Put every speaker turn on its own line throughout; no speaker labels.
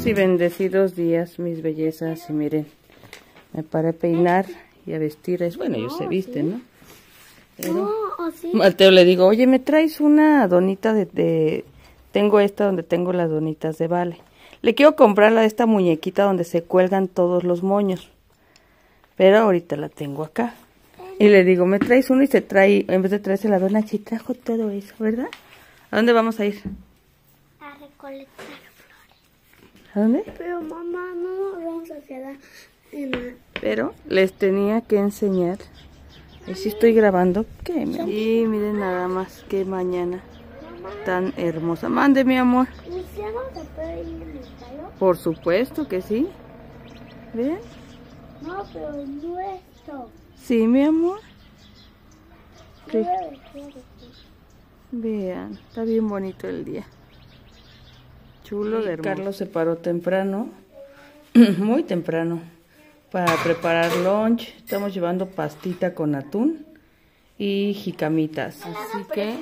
Buenos y bendecidos días, mis bellezas. Y miren, me paré a peinar y a vestir. Bueno, ellos se visten, ¿no? Pero Mateo le digo, oye, ¿me traes una donita de... Tengo esta donde tengo las donitas de Vale. Le quiero comprar la de esta muñequita donde se cuelgan todos los moños. Pero ahorita la tengo acá. Y le digo, ¿me traes uno? Y se trae, en vez de traerse la dona, sí trajo todo eso, ¿verdad? ¿A dónde vamos a ir?
A recolectar flores.
¿A dónde?
Pero mamá, no nos vamos a quedar en la...
Pero les tenía que enseñar. Y si estoy grabando, ¿qué? Y miren nada más que mañana tan hermosa. Mande, mi amor.
¿Y si no se puede ir en el calor?
Por supuesto que sí. ¿Ven?
No, pero no esto.
Sí, mi amor. Sí.
Yo voy a decir
Vean, está bien bonito el día. Chulo de hermoso. Carlos se paró temprano, muy temprano, para preparar lunch. Estamos llevando pastita con atún y jicamitas. Así que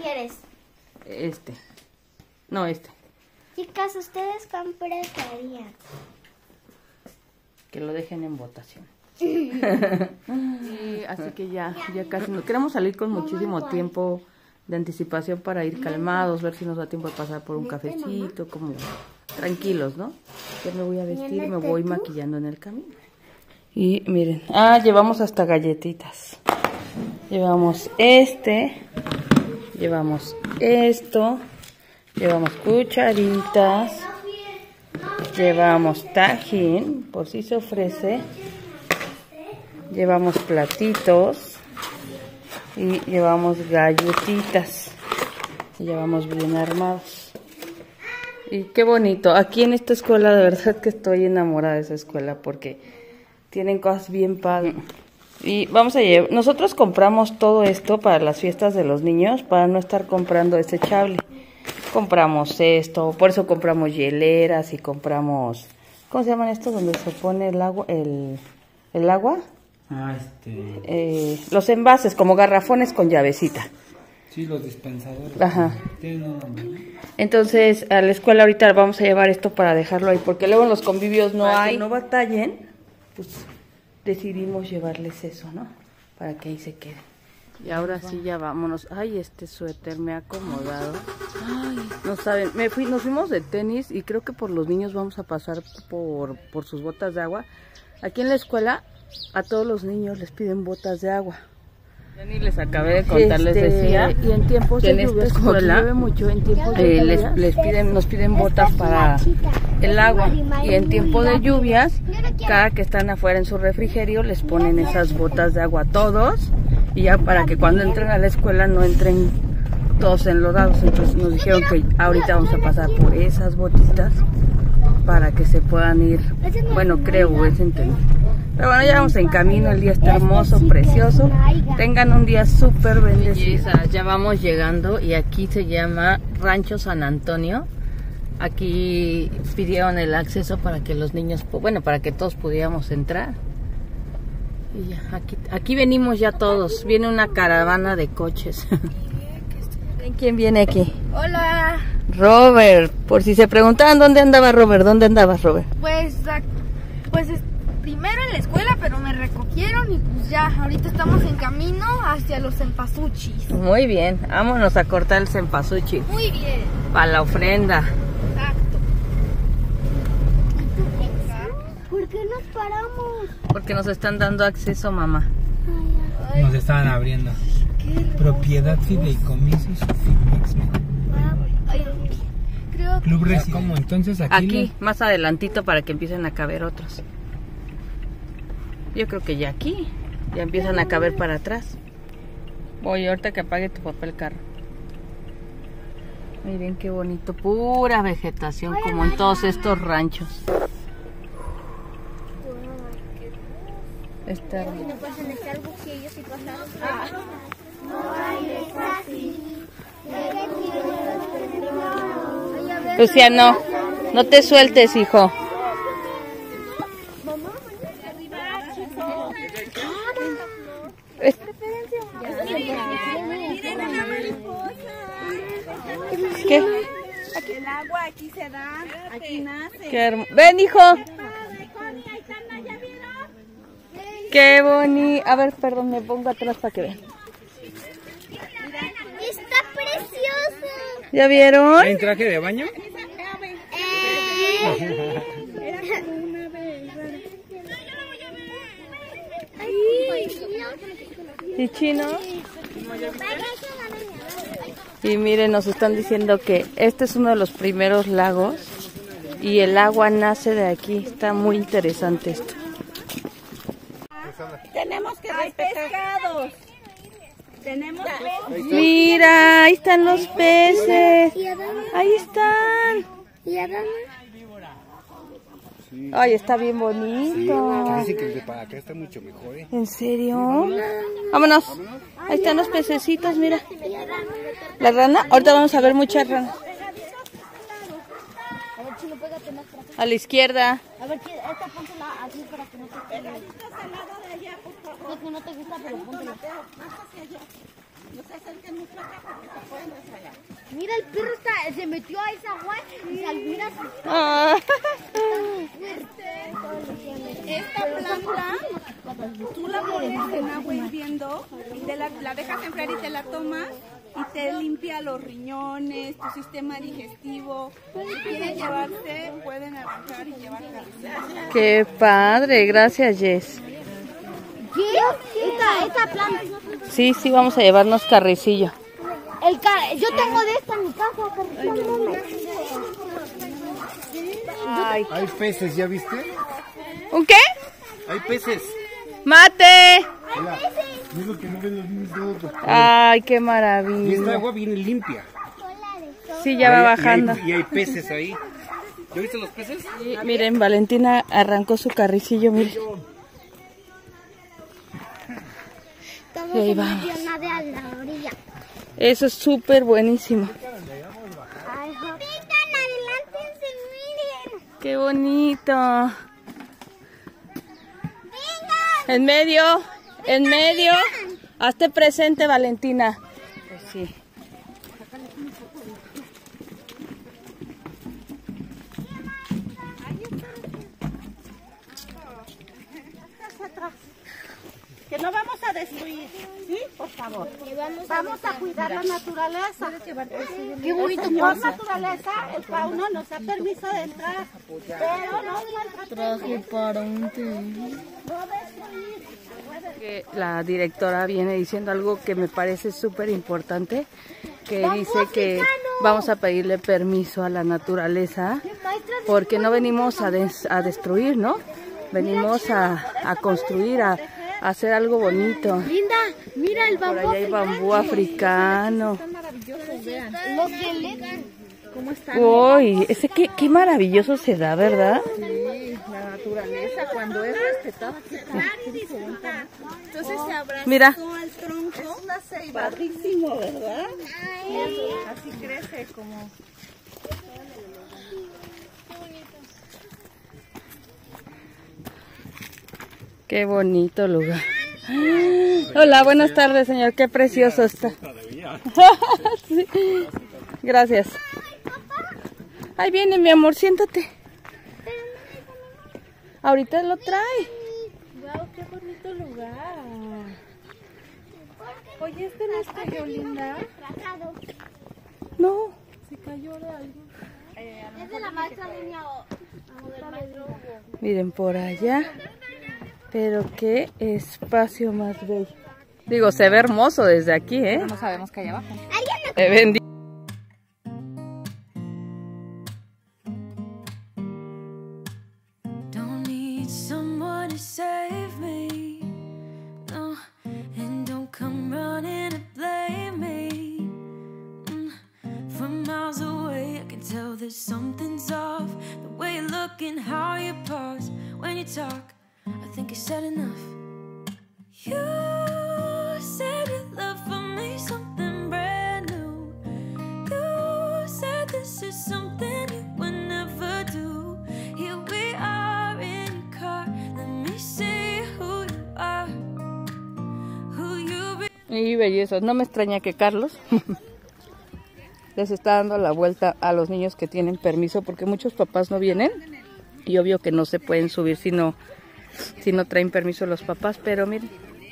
este.
Chicas, ¿ustedes qué preferirían?
Que lo dejen en votación. Y así que ya casi no queremos salir con muchísimo tiempo de anticipación para ir calmados, ver si nos da tiempo de pasar por un cafecito, como tranquilos, ¿no? Ya me voy a vestir y me voy maquillando en el camino. Y miren, llevamos hasta galletitas. Llevamos llevamos esto, llevamos cucharitas, llevamos tajín, por si se ofrece. Llevamos platitos y llevamos galletitas. Y llevamos bien armados. Y qué bonito. Aquí en esta escuela de verdad que estoy enamorada de esa escuela porque tienen cosas bien padres. Y vamos a llevar, nosotros compramos todo esto para las fiestas de los niños para no estar comprando desechable. Compramos esto, por eso compramos hieleras y compramos, ¿cómo se llaman estos donde se pone el agua? El agua. Los envases, como garrafones con llavecita.
Sí, los dispensadores.
Ajá.
Tienen un nombre, ¿no?
Entonces, a la escuela ahorita vamos a llevar esto para dejarlo ahí, porque luego en los convivios no hay. Que no batallen, pues decidimos llevarles eso, ¿no? Para que ahí se queden. Y ahora sí, ya vámonos. Ay, este suéter me ha acomodado. Ay, no saben, nos fuimos de tenis y creo que por los niños vamos a pasar por sus botas de agua. Aquí en la escuela a todos los niños les piden botas de agua. Ya ni les acabé de contar, les decía. Y en tiempos de lluvia, como llueve mucho, en tiempos de nos piden botas para el agua. Y en tiempo de lluvias, cada que están afuera en su refrigerio, les ponen esas botas de agua a todos. Y ya para que cuando entren a la escuela no entren todos enlodados. Entonces nos dijeron que ahorita vamos a pasar por esas botitas para que se puedan ir. Bueno, creo, es entendido. Pero bueno, ya vamos en camino, el día está hermoso, precioso. Tengan un día súper bendecido. Ya vamos llegando y aquí se llama Rancho San Antonio. Aquí pidieron el acceso para que los niños, para que todos pudiéramos entrar. Y ya, aquí venimos ya todos. Viene una caravana de coches. ¿Quién viene aquí?
Hola.
Robert. Por si se preguntaban dónde andaba Robert. ¿Dónde andabas, Robert?
Pues primero en la escuela, pero me recogieron y pues ya, ahorita estamos en camino hacia los cempasúchis.
Muy bien, vámonos a cortar el cempasúchil.
Muy bien.
Para la ofrenda.
Exacto.
¿Por qué nos paramos?
Porque nos están dando acceso, mamá.
Nos estaban abriendo. Propiedad fideicomisos.
Creo que...
Club Residencial. ¿Cómo? Entonces
aquí más adelantito para que empiecen a caber otros. Yo creo que ya aquí ya empiezan a caber para atrás. Voy ahorita que apague tu papá el carro. Miren qué bonito, pura vegetación como en todos estos ranchos. Está hermoso.
No pasan este algo que ellos sí pasaron. No hay así.
Luciano, no te sueltes, hijo.
¿Qué? El agua aquí
aquí se da, aquí nace.
Ven, hijo. Qué bonito. A ver, perdón, me pongo atrás para que vean.
Está precioso.
¿Ya vieron?
¿En traje de baño?
¿Y chino? Y miren, nos están diciendo que este es uno de los primeros lagos y el agua nace de aquí. Está muy interesante esto.
Tenemos que respetar. Pescados. Tenemos peces.
Mira, ahí están los peces. Ahí están.
¿Y Adama?
Ay, está bien bonito.
Dicen que el de para acá está mucho mejor, ¿eh?
¿En serio? Vámonos. Ahí están los pececitos, mira. ¿La rana? Ahorita vamos a ver muchas ranas. A la izquierda.
A ver, esta póntela aquí para que no te quede. No, que no te gusta, pero póntela. Mira, el perro se metió a esa agua y mira
Ah.
Esta planta, tú la pones en agua hirviendo, la dejas enfriar y te la tomas y te limpia los riñones, tu sistema digestivo. Si quieren llevarse, pueden arrancar y llevar carne.
Qué padre, gracias, Jess.
¿qué? Esta planta.
Sí, vamos a llevarnos carricillo.
Yo tengo de esta en mi casa.
Ay.
Hay peces, ¿ya viste?
¿Un qué?
Hay peces.
¡Mate!
Mira, es lo que no ven los niños.
Ay, qué
Y esta
maravilla.
agua viene limpia.
Sí, ya va
Y
bajando.
hay peces ahí. ¿Ya viste los peces?
Sí, miren, Valentina arrancó su carricillo, miren.
Estamos
Y ahí
en
vamos.
medio de a la orilla.
Eso es súper buenísimo.
Ay, vengan, adelántense, miren.
Qué bonito.
Vengan.
En medio. Hazte presente, Valentina. Pues sí.
Que no vamos a destruir, ¿sí? Por favor. Vamos a cuidar la naturaleza.
Qué bonito.
Por naturaleza, el fauno nos da permiso de entrar, pero no
Traje para un que la directora viene diciendo algo que me parece súper importante, que dice que vamos a pedirle permiso a la naturaleza porque no venimos a destruir, ¿no? Venimos a construir, a hacer algo bonito.
Linda, mira el
Por
bambú.
allá hay bambú africano.
Los que le ¿cómo están?
Uy, ese qué maravilloso se da, ¿verdad?
la naturaleza cuando es respetada. Entonces se abrazó
Mira.
al tronco. Es una ceiba. Padrísimo, ¿verdad? Así crece como...
Qué bonito lugar. Hola, buenas tardes, señor. Qué precioso está. Sí. Gracias. Ahí viene, mi amor, siéntate. Ahorita lo trae.
Wow, qué bonito lugar. Oye, ¿este no es cayó, Linda?
No.
Se cayó de algo.
Es de la maestra línea o del maestro Hugo.
Miren por allá. Pero qué espacio más bello. Digo, se ve hermoso desde aquí, ¿eh?
No sabemos qué hay abajo.
Te bendiga.
Don't need someone to save me, no, and don't come running to blame me. From miles away I can tell that something's off. The way you look and how you pause when you talk, I think you said enough. You said your love for me something brand new. You said this is something you would never do. Here we are in your car. Let me see who you are, who you be.
Y bellezas. No me extraña que Carlos les está dando la vuelta a los niños que tienen permiso, porque muchos papás no vienen y obvio que no se pueden subir si no traen permiso los papás, pero miren.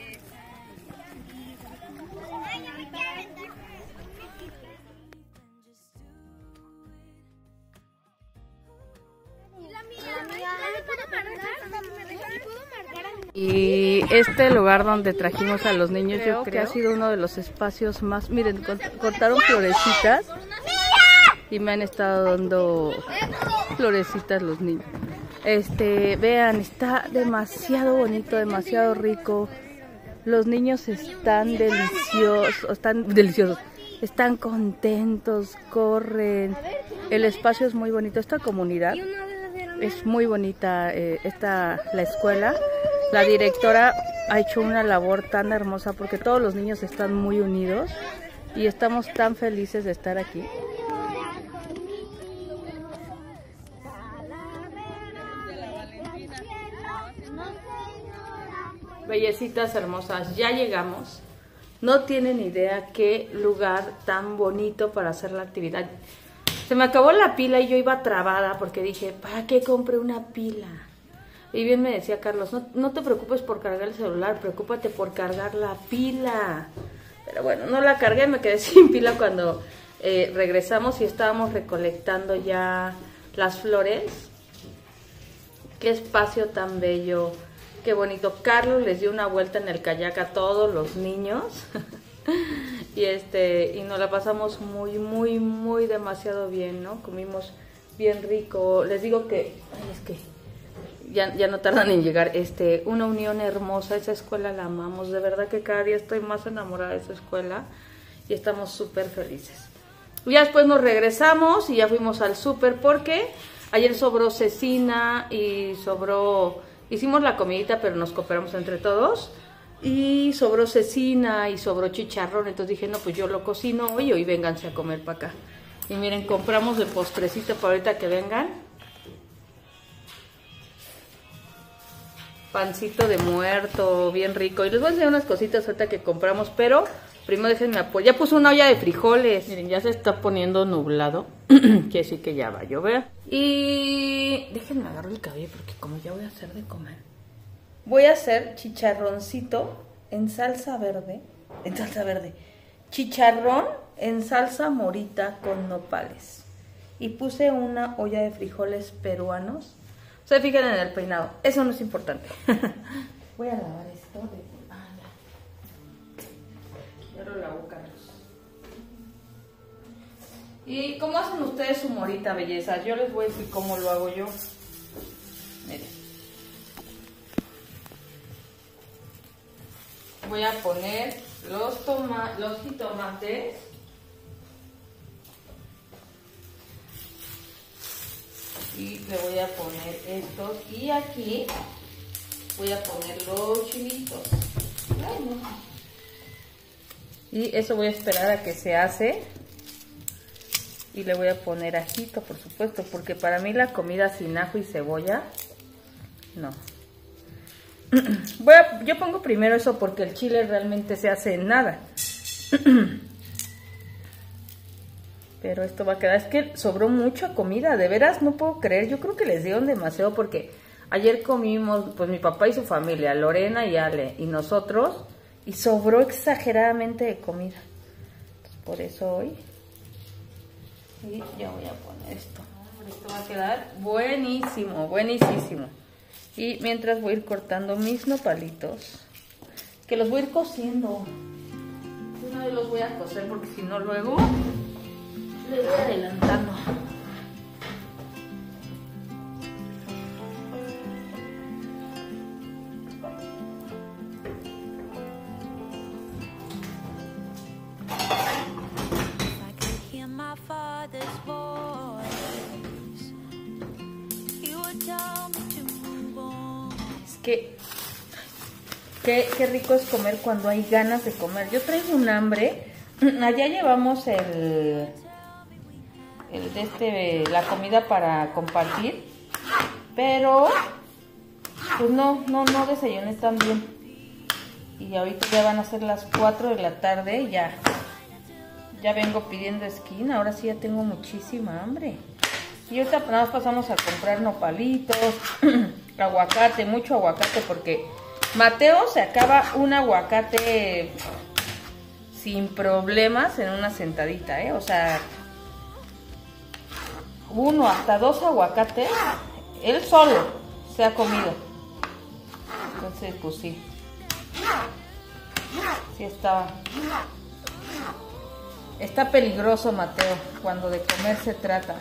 Y este lugar donde trajimos a los niños, yo creo que ha sido uno de los espacios más... Miren, cortaron florecitas y me han estado dando florecitas los niños. Vean, está demasiado bonito, demasiado rico. Los niños están deliciosos, están contentos, corren. El espacio es muy bonito, esta comunidad es muy bonita, la escuela. La directora ha hecho una labor tan hermosa porque todos los niños están muy unidos y estamos tan felices de estar aquí. Bellecitas hermosas, ya llegamos. No tienen idea qué lugar tan bonito para hacer la actividad. Se me acabó la pila y yo iba trabada porque dije, ¿para qué compré una pila? Y bien me decía Carlos, no te preocupes por cargar el celular, preocúpate por cargar la pila. Pero bueno, no la cargué, me quedé sin pila cuando regresamos y estábamos recolectando ya las flores. Qué espacio tan bello, qué bonito. Carlos les dio una vuelta en el kayak a todos los niños. y nos la pasamos muy demasiado bien, ¿no? Comimos bien rico. Les digo que, es que ya no tardan en llegar. Una unión hermosa, esa escuela la amamos, de verdad que cada día estoy más enamorada de esa escuela y estamos súper felices. Y ya después nos regresamos y ya fuimos al súper porque ayer sobró cecina y hicimos la comidita, pero nos cooperamos entre todos. Y sobró cecina y sobró chicharrón, entonces dije, no, pues yo lo cocino hoy vénganse a comer para acá. Y miren, compramos el postrecito para ahorita que vengan. Pancito de muerto, bien rico. Y les voy a enseñar unas cositas ahorita que compramos, pero primero déjenme apoyar. Ya puse una olla de frijoles. Miren, ya se está poniendo nublado. Quiere decir que ya va a llover. Y déjenme agarrar el cabello porque como ya voy a hacer de comer. Voy a hacer chicharroncito en salsa verde. Chicharrón en salsa morita con nopales. Y puse una olla de frijoles peruanos. Se fijan en el peinado, eso no es importante. Voy a lavar esto ya lo lavo, Carlos. ¿Y cómo hacen ustedes su morita, belleza? Yo les voy a decir cómo lo hago yo. Miren. Voy a poner los jitomates. Y le voy a poner estos. Y aquí voy a poner los chilitos. Ay, no. Y eso voy a esperar a que se hace. Y le voy a poner ajito, por supuesto. Porque para mí la comida sin ajo y cebolla, no. Yo pongo primero eso porque el chile realmente se hace en nada. Pero esto va a quedar, es que sobró mucha comida, de veras no puedo creer. Yo creo que les dieron demasiado porque ayer comimos, pues mi papá y su familia, Lorena y Ale y nosotros, y sobró exageradamente de comida. Entonces, por eso hoy, y ya voy a poner esto. Esto va a quedar buenísimo, buenísimo. Y mientras voy a ir cortando mis nopalitos, que los voy a ir cociendo. Una vez los voy a cocer porque si no luego le voy adelantando. Es que qué rico es comer cuando hay ganas de comer. Yo traigo un hambre. Allá llevamos la comida para compartir, pero pues no desayuné tan bien. Y ahorita ya van a ser las 4 de la tarde y ya Ya vengo pidiendo esquina, ahora sí ya tengo muchísima hambre. Y ahorita nada más pasamos a comprar nopalitos, aguacate, mucho aguacate, porque Mateo se acaba un aguacate sin problemas en una sentadita, ¿eh? O sea, 1 hasta 2 aguacates, él solo se ha comido. Entonces, pues sí. Sí estaba. Está peligroso Mateo cuando de comer se trata.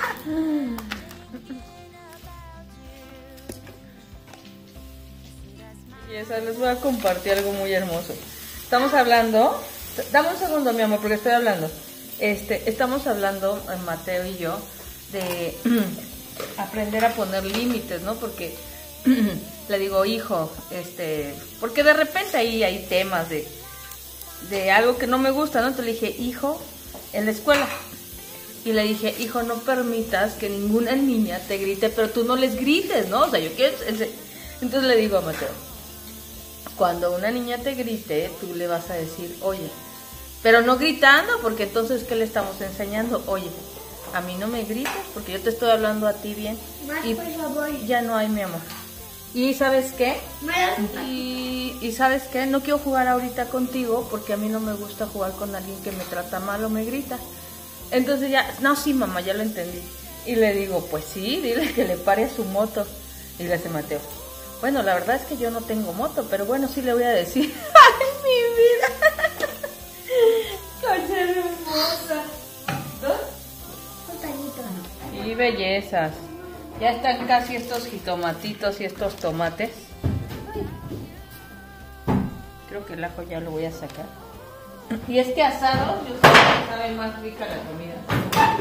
Y esa les voy a compartir algo muy hermoso. Estamos hablando, dame un segundo mi amor porque estoy hablando. Estamos hablando Mateo y yo de aprender a poner límites, ¿no? Porque le digo, hijo, porque de repente ahí hay temas de algo que no me gusta, ¿no? Entonces le dije, hijo, en la escuela. Y le dije, hijo, no permitas que ninguna niña te grite, pero tú no les grites, ¿no? O sea, yo quiero... Entonces le digo a Mateo, cuando una niña te grite, tú le vas a decir, oye, pero no gritando, porque entonces, ¿qué le estamos enseñando? Oye, a mí no me grites, porque yo te estoy hablando a ti bien. Y por favor. Ya no hay, mi amor. ¿Y sabes qué? Y ¿sabes qué? No quiero jugar ahorita contigo porque a mí no me gusta jugar con alguien que me trata mal o me grita. Entonces ya, no, sí, mamá, ya lo entendí. Y le digo, pues sí, dile que le pare a su moto. Y le hace Mateo, bueno, la verdad es que yo no tengo moto, pero bueno, sí le voy a decir. ¡Ay, mi vida! ¡Cosa hermosa! ¿2? Y bellezas. Ya están casi estos jitomatitos y estos tomates. Creo que el ajo ya lo voy a sacar. Y es que asado, yo sé que sabe más rica la comida.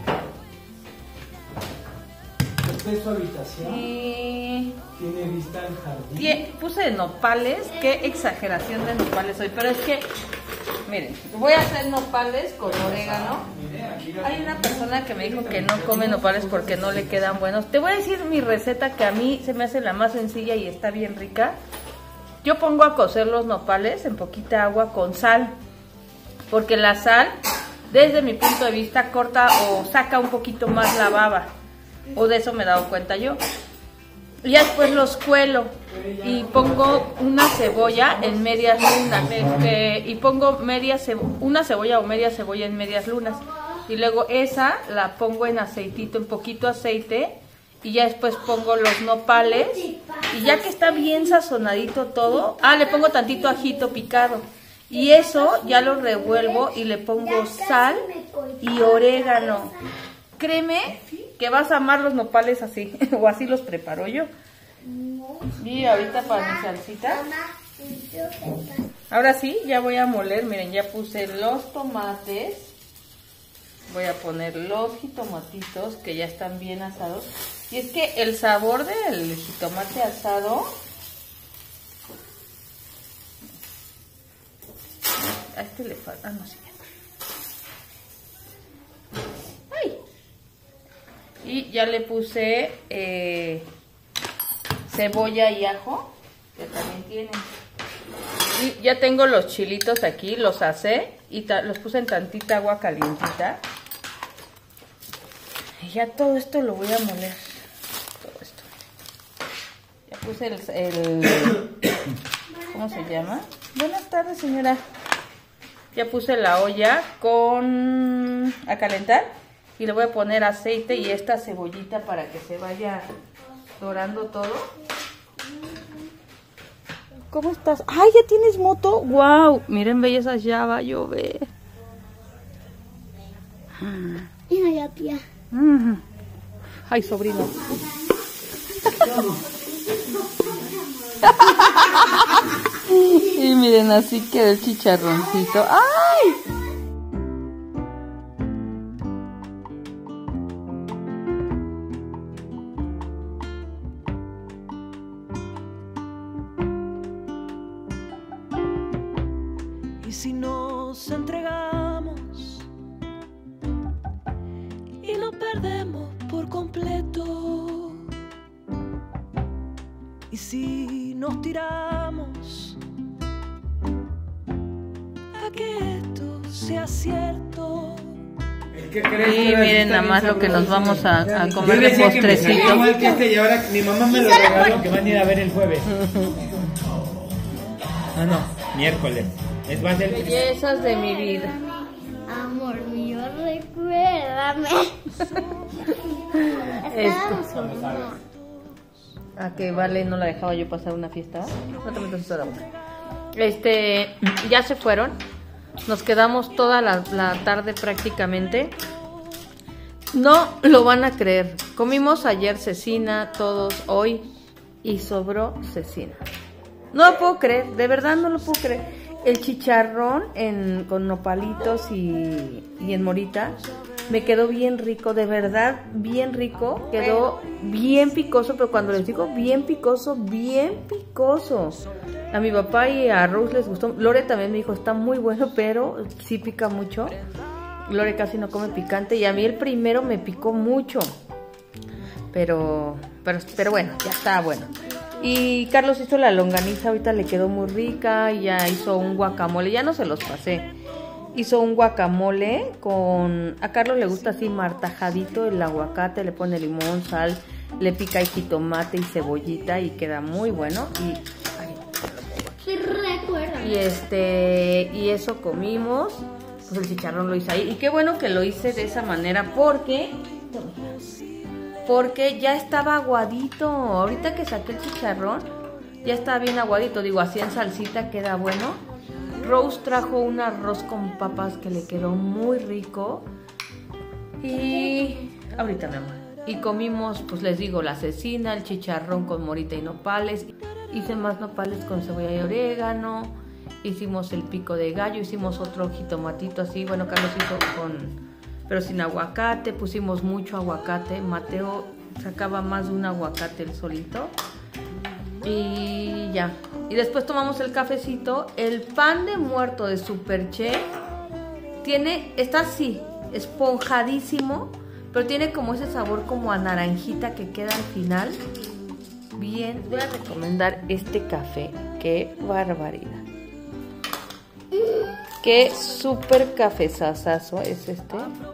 Esta es su habitación.
Y...
tiene vista al jardín.
Puse nopales, qué exageración de nopales hoy. Pero es que, miren, voy a hacer nopales con orégano. Hay una persona que me dijo que no come nopales porque no le quedan buenos. Te voy a decir mi receta que a mí se me hace la más sencilla y está bien rica. Yo pongo a cocer los nopales en poquita agua con sal, porque la sal, desde mi punto de vista, corta o saca un poquito más la baba, o de eso me he dado cuenta yo. Y ya después los cuelo y pongo una cebolla en medias lunas, y pongo una cebolla o media cebolla en medias lunas, y luego esa la pongo en aceitito, en poquito aceite, y ya después pongo los nopales, y ya que está bien sazonadito todo, le pongo tantito ajito picado, y eso ya lo revuelvo y le pongo sal y orégano. Créeme que vas a amar los nopales así, o así los preparo yo. Y ahorita para mi salsita, ahora sí, ya voy a moler. Miren, ya puse los tomates, voy a poner los jitomatitos que ya están bien asados. Y es que el sabor del jitomate asado, a este le falta, no sé. ¡Ay! Y ya le puse cebolla y ajo, que también tienen. Y ya tengo los chilitos aquí, los asé y los puse en tantita agua calientita. Y ya todo esto lo voy a moler. Todo esto. Ya puse el ¿cómo se llama? Buenas tardes, señora. Ya puse la olla a calentar. Y le voy a poner aceite y esta cebollita para que se vaya dorando todo. ¿Cómo estás? ¡Ay, ya tienes moto! ¡Wow! Miren, bellezas, ya va a llover.
Mira ya, tía.
¡Ay, sobrino! Y miren, así queda el chicharroncito. ¡Ay!
Y si nos entregamos y lo perdemos por completo, y si nos tiramos a que esto sea cierto,
¿Qué crees?
Y miren nada más lo que nos vamos a comer de postrecito.
Igual que este y ahora mi mamá me lo regaló, que van a ir a ver el jueves. No, miércoles. Es más del...
Bellezas de mi vida.
Amor mío, recuérdame.
A que Vale no la dejaba yo pasar una fiesta. No te metas toda la boca. Ya se fueron. Nos quedamos toda la tarde prácticamente. No lo van a creer. Comimos ayer cecina, todos hoy, y sobró cecina. No lo puedo creer, de verdad no lo puedo creer. El chicharrón con nopalitos y en morita me quedó bien rico, de verdad bien rico. Quedó bien picoso, pero cuando les digo bien picoso, bien picoso. A mi papá y a Rose les gustó. Lore también me dijo, está muy bueno, pero sí pica mucho. Lore casi no come picante y a mí el primero me picó mucho. Pero bueno, ya está bueno. Y Carlos hizo la longaniza, ahorita le quedó muy rica y ya hizo un guacamole, ya no se los pasé. Hizo un guacamole con... A Carlos le gusta así martajadito el aguacate, le pone limón, sal, le pica y jitomate y cebollita y queda muy bueno. Y eso comimos, pues el chicharrón lo hice ahí. Y qué bueno que lo hice de esa manera porque ya estaba aguadito. Ahorita que saqué el chicharrón, ya estaba bien aguadito. Digo, así en salsita queda bueno. Rose trajo un arroz con papas que le quedó muy rico. Y ahorita mi amor. Y comimos, pues les digo, la cecina, el chicharrón con morita y nopales. Hice más nopales con cebolla y orégano. Hicimos el pico de gallo, hicimos otro jitomatito así. Bueno, Carlos hizo pero sin aguacate, pusimos mucho aguacate. Mateo sacaba más de un aguacate él solito. Y ya. Y después tomamos el cafecito. El pan de muerto de Superchef está así, esponjadísimo, pero tiene como ese sabor como a naranjita que queda al final. Bien, voy a recomendar este café. Qué barbaridad. Qué súper cafezazazo es este.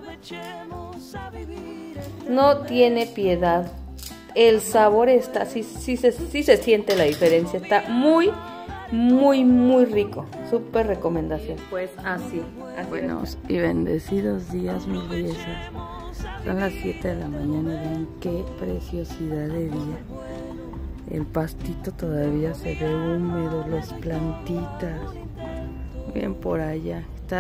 No tiene piedad. El sabor está, sí se siente la diferencia. Está muy, muy, muy rico. Súper recomendación. Pues así. Buenos y bendecidos días, mis bellezas. Son las 7 de la mañana y vean qué preciosidad de día. El pastito todavía se ve húmedo, las plantitas. Bien por allá.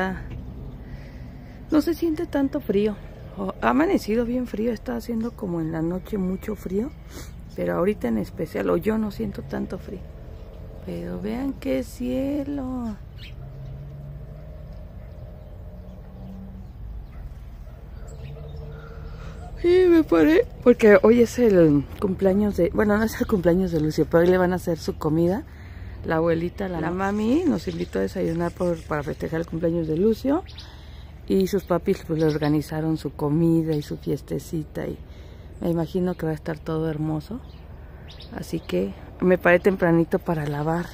No se siente tanto frío. Ha amanecido bien frío, está haciendo como en la noche mucho frío, pero ahorita en especial, yo no siento tanto frío. Pero vean qué cielo. Y me paré, porque hoy es el cumpleaños de... Bueno, no es el cumpleaños de Lucio, pero hoy le van a hacer su comida. La abuelita, la mami, nos invitó a desayunar para festejar el cumpleaños de Lucio. Y sus papis pues le organizaron su comida y su fiestecita. Y me imagino que va a estar todo hermoso. Así que me paré tempranito para lavar.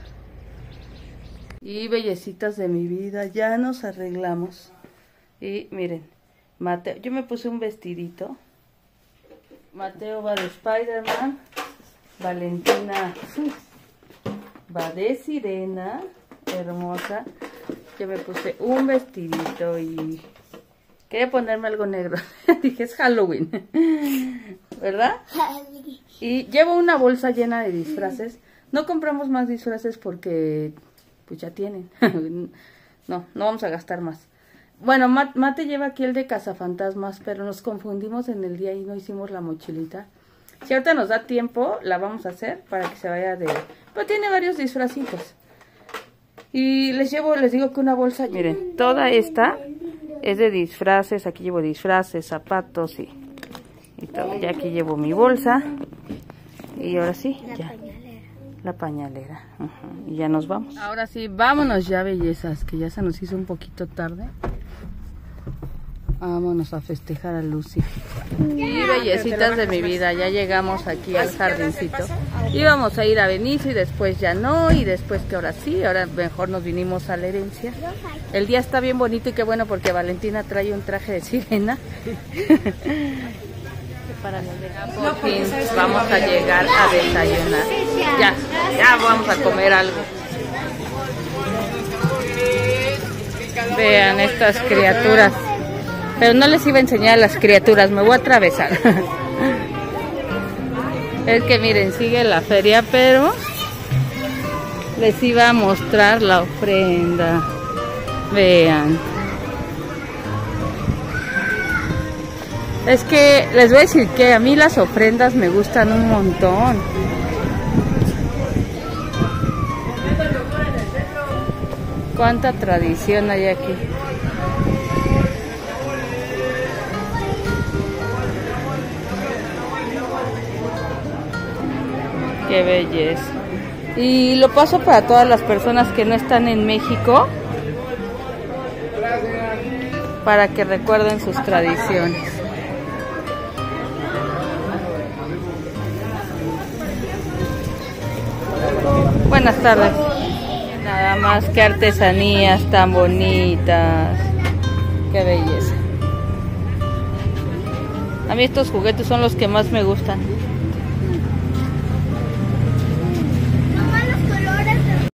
Y bellecitas de mi vida, ya nos arreglamos. Y miren, Mateo, yo me puse un vestidito. Mateo va de Spider-Man. Valentina va de sirena, hermosa. Yo me puse un vestidito y quería ponerme algo negro. Dije, es Halloween, ¿verdad? Y llevo una bolsa llena de disfraces. No compramos más disfraces porque pues ya tienen. No vamos a gastar más. Bueno, Mate lleva aquí el de cazafantasmas, pero nos confundimos en el día y no hicimos la mochilita. Si ahorita nos da tiempo, la vamos a hacer para que se vaya de... Pero tiene varios disfracitos. Y les digo que una bolsa, miren, toda esta es de disfraces. Aquí llevo disfraces, zapatos y todo. Ya aquí llevo mi bolsa. Y ahora sí, ya. La pañalera. Y ya nos vamos. Ahora sí, vámonos ya, bellezas, que ya se nos hizo un poquito tarde. Vámonos a festejar a Lucy. Y bellecitas de mi vida, ya llegamos aquí al jardincito. Íbamos a ir a Benicio y después ya no, y después que ahora sí, ahora mejor nos vinimos a la Herencia. El día está bien bonito y qué bueno porque Valentina trae un traje de sirena. Por fin vamos a llegar a desayunar. Ya vamos a comer algo. Vean estas criaturas. Pero no les iba a enseñar a las criaturas, me voy a atravesar. Es que miren, sigue la feria, pero les iba a mostrar la ofrenda. Vean. Es que les voy a decir que a mí las ofrendas me gustan un montón. Cuánta tradición hay aquí. Qué belleza. Y lo paso para todas las personas que no están en México, para que recuerden sus tradiciones. Buenas tardes. Nada más que artesanías tan bonitas. Qué belleza. A mí estos juguetes son los que más me gustan.